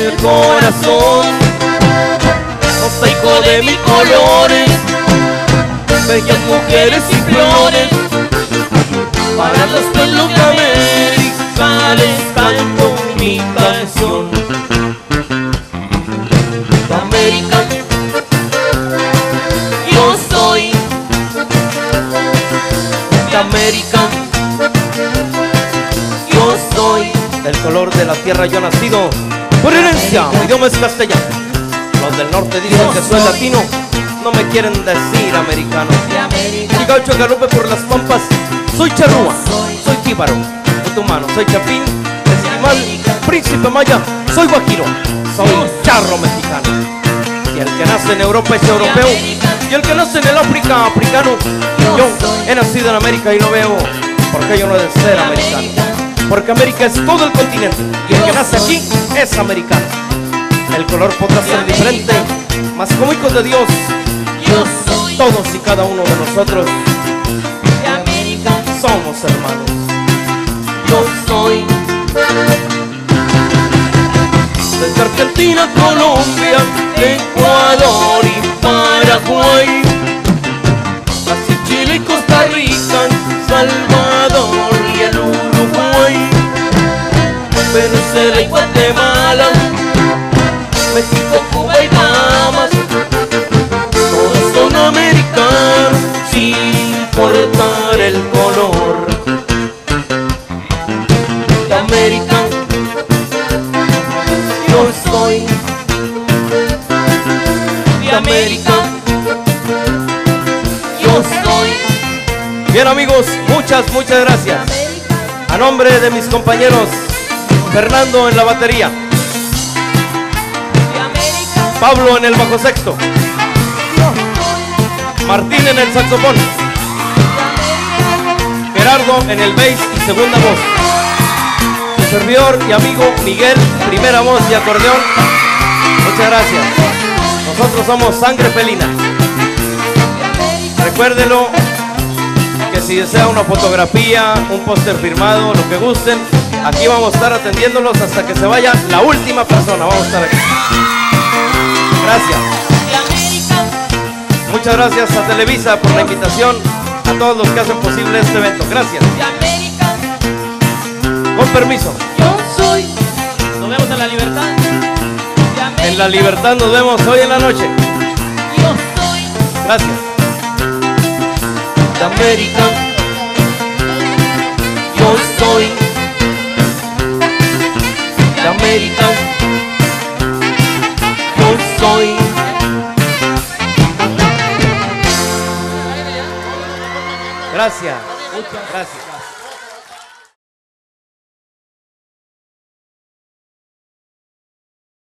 el corazón. Mosaico de mil colores, bellas mujeres y flores. Para los pueblos de América les canto mi canción. De América yo soy, de América yo soy. Del color de la tierra yo nacido, por herencia mi idioma es castellano. Los del norte dicen que soy latino, no me quieren decir americano. Y gaucho galope por las pampas, soy charrúa, soy jíbaro, otomano, soy chapín, esquimal, príncipe maya, soy guajiro, soy charro mexicano. Y el que nace en Europa es europeo, y el que nace en el África, africano. Yo he nacido en América y no veo por qué yo no he de ser americano, porque América es todo el continente, y el que nace aquí es americano. El color podrá ser diferente, mas como hijos de Dios, todos y cada uno de nosotros somos hermanos. Yo soy desde Argentina, Colombia, Ecuador y Paraguay, Brasil, Chile y Costa Rica, Salvador y el Uruguay, Venezuela y Guatemala, México, Cuba y Bahamas. Todos son americanos sin importar el color. De América yo soy, de América yo soy. Bien amigos, muchas gracias. A nombre de mis compañeros, Fernando en la batería, Pablo en el bajo sexto, Martín en el saxofón, Gerardo en el bass y segunda voz, su servidor y amigo Miguel, primera voz y acordeón. Muchas gracias. Nosotros somos Sangre Felina. Recuérdelo que si desea una fotografía, un póster firmado, lo que gusten, aquí vamos a estar atendiéndolos hasta que se vaya la última persona. Vamos a estar aquí. Gracias. Muchas gracias a Televisa por la invitación, a todos los que hacen posible este evento. Gracias. Con permiso. Yo soy. Nos vemos en La Libertad. En La Libertad nos vemos hoy en la noche. Yo soy. Gracias. De América yo soy, de América yo soy. Gracias. Muchas gracias.